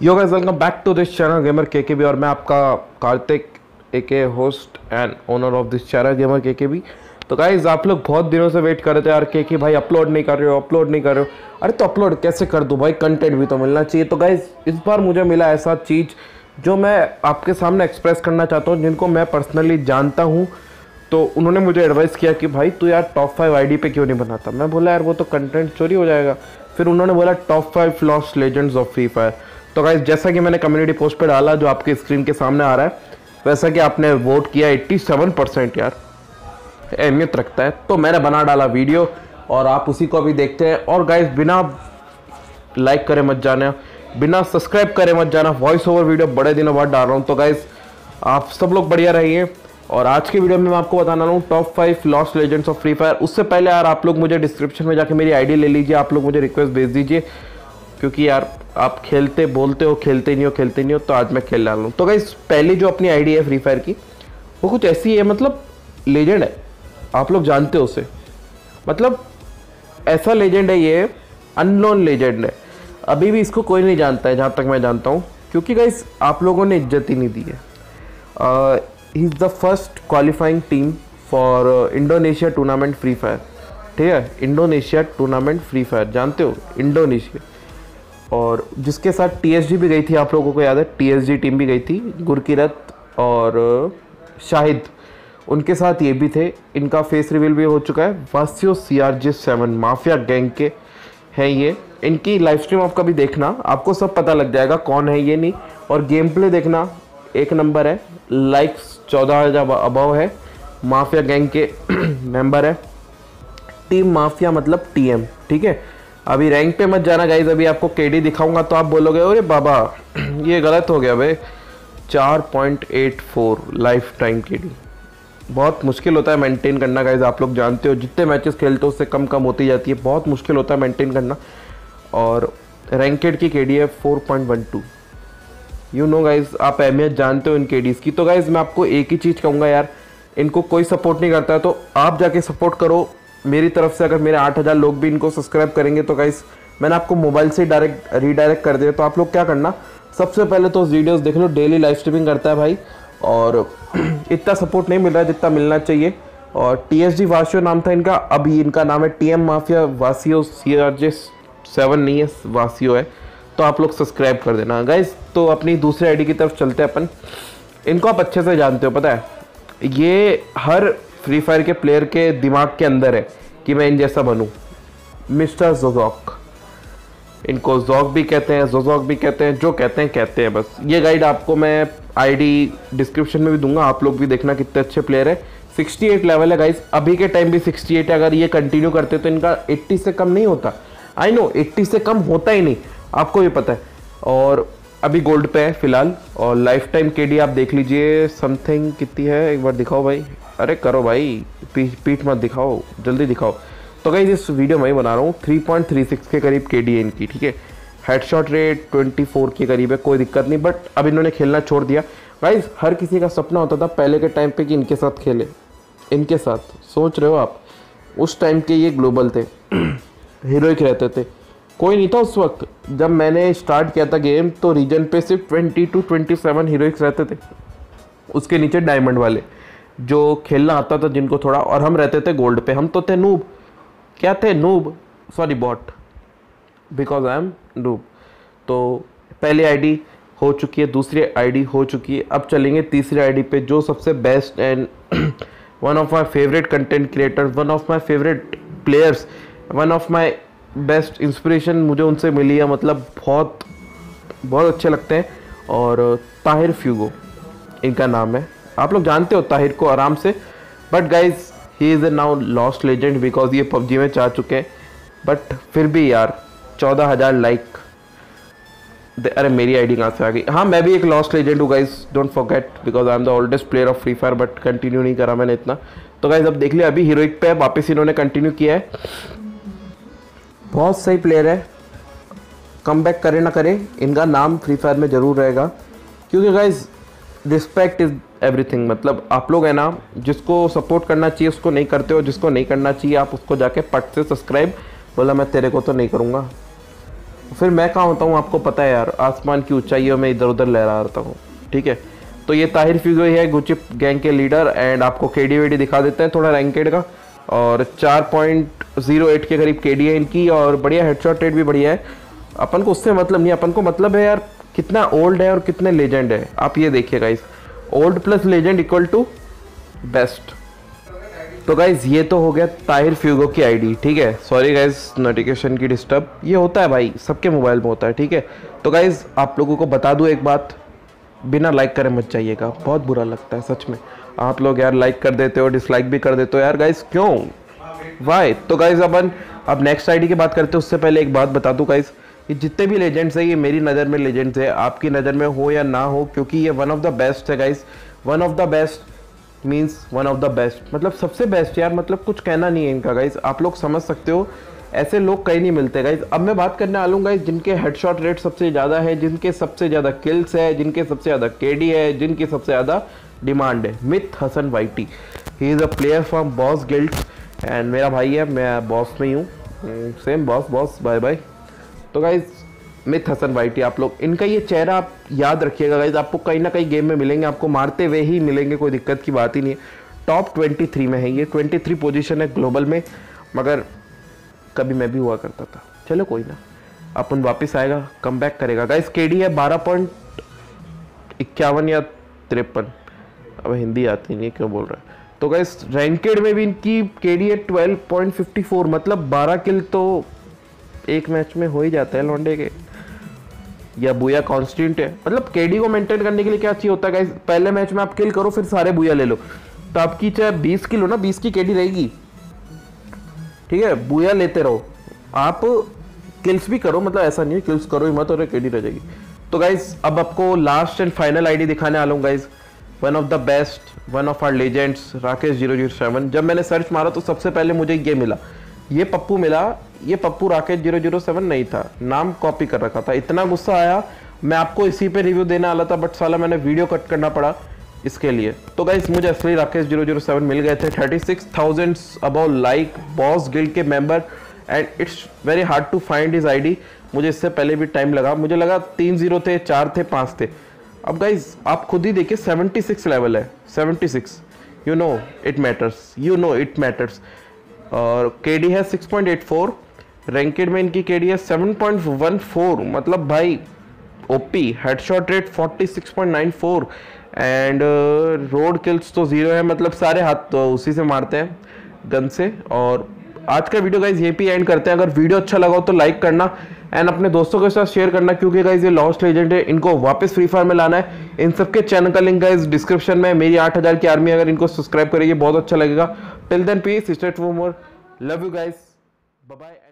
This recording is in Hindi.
Yo guys welcome back to this channel gamer KKB और मैं आपका Kartik AK host and owner of this channel gamer KKB. तो गाइस आप लोग बहुत दिनों से वेट कर रहे थे यार के भाई अपलोड नहीं कर रहे हो। अरे तो अपलोड कैसे कर दूं भाई, कंटेंट भी तो मिलना चाहिए। तो गाइस इस बार मुझे मिला ऐसा चीज़ जो मैं आपके सामने एक्सप्रेस करना चाहता हूँ, जिनको मैं पर्सनली जानता हूँ। तो उन्होंने मुझे एडवाइस किया कि भाई तू यार टॉप 5 आईडी पे क्यों नहीं बनाता। मैं बोला यार वो तो कंटेंट चोरी हो जाएगा। फिर उन्होंने बोला top 5 lost legends of free fire. तो गाइस जैसा कि मैंने कम्युनिटी पोस्ट पे डाला जो आपके स्क्रीन के सामने आ रहा है, वैसा कि आपने वोट किया 87% यार अहमियत रखता है। तो मैंने बना डाला वीडियो और आप उसी को अभी देखते हैं। और गाइस बिना लाइक करे मत जाना, बिना सब्सक्राइब करे मत जाना, वॉइस ओवर वीडियो बड़े दिनों बाद डाल रहा हूँ। तो गाइस आप सब लोग बढ़िया रहिए। और आज के वीडियो में मैं आपको बताने वाला हूँ top 5 lost legends of free fire. उससे पहले यार आप लोग मुझे डिस्क्रिप्शन में जाके मेरी आईडी ले लीजिए, आप लोग मुझे रिक्वेस्ट भेज दीजिए, क्योंकि यार आप खेलते बोलते हो खेलते नहीं हो। तो आज मैं खेल रहा हूँ। तो गाइस पहली जो अपनी आईडी है फ्री फायर की वो कुछ ऐसी है, मतलब लेजेंड है, आप लोग जानते हो उसे। मतलब ऐसा लेजेंड है, ये अननोन लेजेंड है, अभी भी इसको कोई नहीं जानता है जहाँ तक मैं जानता हूँ, क्योंकि गाइस आप लोगों ने इज्जत ही नहीं दी है। He is the first qualifying team for Indonesia tournament free fire. ठीक है, इंडोनेशिया टूर्नामेंट फ्री फायर जानते हो, इंडोनेशिया। और जिसके साथ टीएसजी भी गई थी, आप लोगों को याद है टीएसजी टीम भी गई थी, गुरकीरत और शाहिद, उनके साथ ये भी थे। इनका फेस रिवील भी हो चुका है। वासियो CRJ7 माफिया गैंग के हैं ये। इनकी लाइव स्ट्रीम आप कभी देखना, आपको सब पता लग जाएगा कौन है ये नहीं। और गेम प्ले देखना एक नंबर है, लाइक्स 14,000 अबव है। माफिया गैंग के मेंबर है, टीम माफिया मतलब TM। ठीक है, अभी रैंक पे मत जाना गाइज, अभी आपको KD दिखाऊंगा तो आप बोलोगे अरे बाबा ये गलत हो गया भाई। 4.84 लाइफ टाइम KD बहुत मुश्किल होता है मेंटेन करना गाइज, आप लोग जानते हो। जितने मैचेस खेलते हो उससे कम होती जाती है, बहुत मुश्किल होता है मेंटेन करना। और रैंकेड की KD है 4.12। यू नो गाइज, आप अहमियत जानते हो इन KDs की। तो गाइज मैं आपको एक ही चीज़ कहूँगा यार, इनको कोई सपोर्ट नहीं करता है तो आप जाके सपोर्ट करो मेरी तरफ से। अगर मेरे 8,000 लोग भी इनको सब्सक्राइब करेंगे तो गाइस मैंने आपको मोबाइल से डायरेक्ट रीडायरेक्ट कर दिया। तो आप लोग क्या करना, सबसे पहले तो वीडियोस देख लो, डेली लाइव स्ट्रीमिंग करता है भाई, और इतना सपोर्ट नहीं मिल रहा है जितना मिलना चाहिए। और TSG वासियो नाम था इनका, अभी इनका नाम है TM माफिया वासियो। CRJ7 नहीं है, वासियो है। तो आप लोग सब्सक्राइब कर देना गाइस। तो अपनी दूसरी आईडी की तरफ चलते हैं अपन। इनको आप अच्छे से जानते हो, पता है ये हर फ्री फायर के प्लेयर के दिमाग के अंदर है कि मैं इन जैसा बनूं। मिस्टर जोजॉक, इनको जॉक भी कहते हैं, जोजॉक भी कहते हैं, जो कहते हैं बस। ये गाइड आपको मैं आईडी डिस्क्रिप्शन में भी दूंगा, आप लोग भी देखना कितने अच्छे प्लेयर है। 68 लेवल है गाइस, अभी के टाइम भी 68 है। अगर ये कंटिन्यू करते तो इनका 80 से कम नहीं होता। आई नो 80 से कम होता ही नहीं, आपको भी पता है। और अभी गोल्ड पे है फिलहाल। और लाइफ टाइम KD आप देख लीजिए, समथिंग कितनी है एक बार दिखाओ भाई। अरे करो भाई, पीठ मत दिखाओ, जल्दी दिखाओ। तो गाइस इस वीडियो में ही बना रहा हूँ। 3.36 के करीब KD है इनकी। ठीक है, हेडशॉट रेट 24 के करीब है, कोई दिक्कत नहीं। बट अब इन्होंने खेलना छोड़ दिया गाइस। हर किसी का सपना होता था पहले के टाइम पे कि इनके साथ खेले, इनके साथ। सोच रहे हो आप, उस टाइम के ये ग्लोबल थे, हीरोइक रहते थे, कोई नहीं था उस वक्त जब मैंने स्टार्ट किया था गेम। तो रीजन पे सिर्फ 20 to 27 हीरोइक्स रहते थे, उसके नीचे डायमंड वाले जो खेलना आता था जिनको थोड़ा। और हम रहते थे गोल्ड पे, हम तो थे नूब। क्या थे, noob, sorry bot, because I am noob. तो पहली आईडी हो चुकी है, दूसरी आईडी हो चुकी है, अब चलेंगे तीसरी आईडी पे, जो सबसे best and one of my favourite content creators, one of my favourite players, one of my best inspiration मुझे उनसे मिली है। मतलब बहुत बहुत अच्छे लगते हैं। और ताहिर फ्यूगो इनका नाम है, आप लोग जानते हो ताहिर को आराम से। But guys he is a now lost legend because ये PUBG में जा चुके हैं। बट फिर भी यार 14,000 लाइक। अरे मेरी आईडी कहाँ से आ गई। हाँ मैं भी एक लॉस्ट लेजेंड हूँ guys, don't forget, because I am the oldest player of free fire. But continue नहीं करा मैंने इतना। तो गाइज अब देख लिया, अभी हीरोइक पे वापस इन्होंने कंटिन्यू किया है। बहुत सही प्लेयर है, कम बैक करे ना करे, इनका नाम फ्री फायर में ज़रूर रहेगा। क्योंकि गाइज रिस्पेक्ट इज़ एवरीथिंग। मतलब आप लोग है ना, जिसको सपोर्ट करना चाहिए उसको नहीं करते हो, जिसको नहीं करना चाहिए आप उसको जाके पट से सब्सक्राइब। बोला मैं तेरे को तो नहीं करूँगा, फिर मैं कहाँ होता हूँ आपको पता है यार, आसमान की ऊंचाइयों में इधर उधर लहरा रहता हूँ, ठीक है। तो ये ताहिर फ्यूगो ही है गुचिप गैंग के लीडर। एंड आपको केडी वेडी दिखा देते हैं थोड़ा रैंकेड का, और 4.08 के करीब केडी है इनकी, और बढ़िया हेडशॉट रेट भी बढ़िया है। अपन को उससे मतलब नहीं, अपन को मतलब है यार कितना ओल्ड है और कितने लेजेंड है। आप ये देखिए guys, old plus legend equal to best. तो गाइज ये तो हो गया ताहिर फ्यूगो की आईडी, ठीक है। सॉरी गाइज नोटिफिकेशन की डिस्टर्ब, ये होता है भाई, सबके मोबाइल में होता है, ठीक है। तो गाइज आप लोगों को बता दूं एक बात, बिना लाइक करे मत जाइएगा, बहुत बुरा लगता है सच में। आप लोग यार लाइक कर देते हो, डिसलाइक भी कर देते हो यार गाइज, क्यों, वाई। तो गाइज अब नेक्स्ट आईडी की बात करते हैं, उससे पहले एक बात बता दूं गाइज, ये जितने भी लेजेंड्स है ये मेरी नज़र में लेजेंड्स है, आपकी नज़र में हो या ना हो, क्योंकि ये वन ऑफ द बेस्ट है guys. One of the best means one of the best, मतलब सबसे बेस्ट यार, मतलब कुछ कहना नहीं है इनका गाइज, आप लोग समझ सकते हो। ऐसे लोग कहीं नहीं मिलते गाइज। अब मैं बात करने वाला हूँ गाइज जिनके हेडशॉट रेट सबसे ज़्यादा है, जिनके सबसे ज़्यादा किल्स है, जिनके सबसे ज़्यादा केडी है, जिनकी सबसे ज़्यादा डिमांड है। Mith Hasan YT, he is a player from boss guild and मेरा भाई है, मैं बॉस में ही हूँ, सेम बॉस बाय बाय। तो गाइज मिथ हसन वाइटी, आप लोग इनका ये चेहरा आप याद रखिएगा गाइज, आपको कहीं ना कहीं गेम में मिलेंगे, आपको मारते हुए ही मिलेंगे, कोई दिक्कत की बात ही नहीं है। टॉप 23 में है ये, 23 पोजीशन है ग्लोबल में, मगर कभी मैं भी हुआ करता था, चलो कोई ना, अपन वापस आएगा, कम बैक करेगा गाइज। केडी है 12.51 या 53, अब हिंदी आती नहीं है क्यों बोल रहा है। तो गाइज रैंकेड में भी इनकी केडी है 12.54, मतलब 12 किल तो एक मैच में हो ही जाता है लौंडे के, या बुया कांस्टेंट है। मतलब केडी को मेंटेन करने के लिए क्या चाहिए होता है गाइस, पहले मैच में आप किल करो फिर सारे बुया ले लो, तो आपकी चाहे 20 किल हो ना, 20 की केडी रहेगी, ठीक है। बुया लेते रहो, आप किल्स भी करो, मतलब ऐसा नहीं है किल्स करो ही मत और केडी रह जाएगी। तो गाइस अब आपको लास्ट एंड फाइनल आईडी दिखाने वाला हूँ guys, one of the best, one of our legends, Rakesh 007। जब मैंने सर्च मारा तो सबसे पहले मुझे ये मिला, ये पप्पू मिला। ये पप्पू राकेश 007 नहीं था, नाम कॉपी कर रखा था। इतना गुस्सा आया, मैं आपको इसी पे रिव्यू देने वाला था, बट साला मैंने वीडियो कट करना पड़ा इसके लिए। तो गाइस मुझे असली राकेश 007 मिल गए थे, 36,000 अबाउट लाइक, बॉस गिल्ड के member, and it's very hard to find his ID. मुझे इससे पहले भी टाइम लगा, मुझे लगा 3 0 थे, 4 थे, 5 थे। अब गाइस आप खुद ही देखिए 76 लेवल है, 76, you know it matters, you know it matters. और केडी है 6.84, रैंकेड में इनकी केडी है 7.14, मतलब भाई OP. Headshot rate 46.94 and road kills तो 0 है, मतलब सारे हाथ तो उसी से मारते हैं गन से। और आज का वीडियो गाइज यहीं पे एंड करते हैं। अगर वीडियो अच्छा लगा हो तो लाइक करना एंड अपने दोस्तों के साथ शेयर करना, क्योंकि गाइज ये लॉस्ट लेजेंड है, इनको वापस फ्री फायर में लाना है। इन सबके चैनल का लिंक गाइज डिस्क्रिप्शन में। मेरी 8000 की आर्मी, अगर इनको सब्सक्राइब करेगी बहुत अच्छा लगेगा। Till then peace, stay true more, love you guys, bye bye.